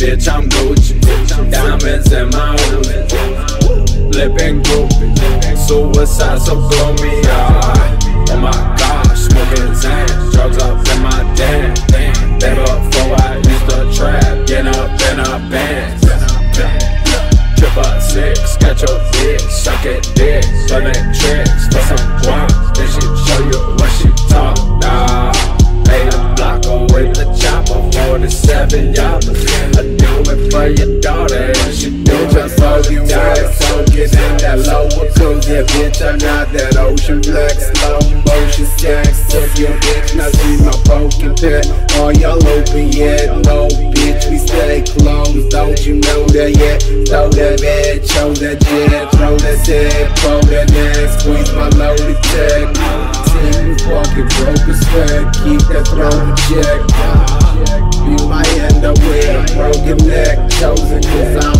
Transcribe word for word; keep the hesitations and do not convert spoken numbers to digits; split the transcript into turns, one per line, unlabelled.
bitch, I'm Gucci. Diamonds in my Uzi. Living groupie, suicide so gloomy. Ah, oh my gosh, smoking Zans, drugs up in my den. Day before I used to trap, get up in a Benz. Triple six, got your dick, suck it dick, pulling tricks for some guap. Then she show you what she talk. Nah, made a block away the chopper, forty-seven yoppers. I do it for your daughter, and she do it
just
for
so you
your
right, so get in that lower cruise. Yeah, bitch, I got that ocean black, slow motion sex. Took your bitch, now she's my poking pet. All y'all open yet? No, bitch, we stay closed. Don't you know that yet? Throw that bed, show that jet, throw that head, throw that neck, squeeze my loaded tech. See me walking broke as fuck, keep that throat in check. You might end up with a broken neck, chosen cause I'm